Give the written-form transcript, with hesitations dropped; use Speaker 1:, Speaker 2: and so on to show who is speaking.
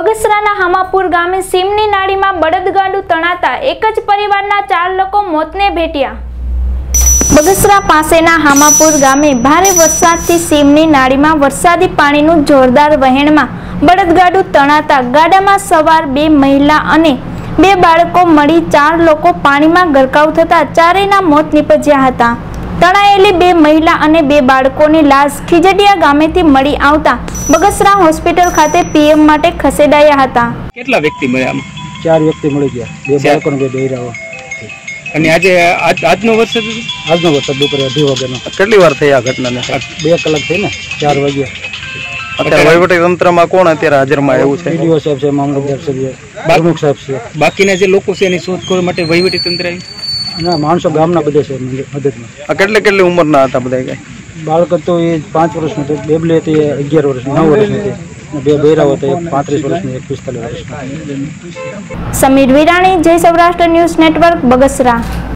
Speaker 1: બગસરાના હામાપુર ગામે સીમની નાળીમાં બળદગાડું તણાતા એક જ પરિવારના 4 લોકો મોતને ભેટ્યા। બગસરા પાસેના હામાપુર ગામે ભારે વરસાદથી સીમની નાળીમાં વરસાદી પાણીનું જોરદાર વહેણમાં બળદગાડું તણાતા ગાડામાં સવાર 2 મહિલા અને 2 બાળકો મળી 4 લોકો પાણીમાં ગરકાવ થતા ચારેયના મોત નીપજ્યા હતા। તણાયેલી 2 મહિલા અને 2 બાળકોની લાશ ખીજડીયા ગામેથી મળી આવતા બગસરા હોસ્પિટલ ખાતે પીએમ માટે ખસેડાયા હતા।
Speaker 2: કેટલા વ્યક્તિ મળ્યા?
Speaker 3: 4 વ્યક્તિ મળી ગયા, 2 બાળકો અને 2 બૈરાઓ।
Speaker 2: અને આજનો વરસાદ
Speaker 3: બપોરે 2 વાગ્યાનો।
Speaker 4: કેટલી વાર થઈ આ ઘટનાને?
Speaker 3: 2 કલાક થઈ ને, 4 વાગ્યા।
Speaker 4: અત્યારે વહીવટી તંત્રમાં કોણ અત્યારે હાજરમાં એવું છે?
Speaker 3: ડીડીઓ સાહેબ છે, મામલતદાર છે, પ્રમુખ સાહેબ છે।
Speaker 2: બાકીના જે લોકો છે એની શોધખોળ માટે વહીવટી તંત્ર આવ્યું
Speaker 3: અને માણસો ગામના બધા છે મદદમાં।
Speaker 4: કેટલી ઉંમરના હતા બધા? કઈ
Speaker 3: બાળક તો એ 5 વર્ષનું હતું, બેબલી હતી 11 વર્ષની, 9 વર્ષની હતી, 2 બૈરાઓ હતા, 35 વર્ષની, 45 વર્ષની।
Speaker 1: સમીર વિરાણી, જય સૌરાષ્ટ્ર ન્યૂઝ નેટવર્ક, બગસરા।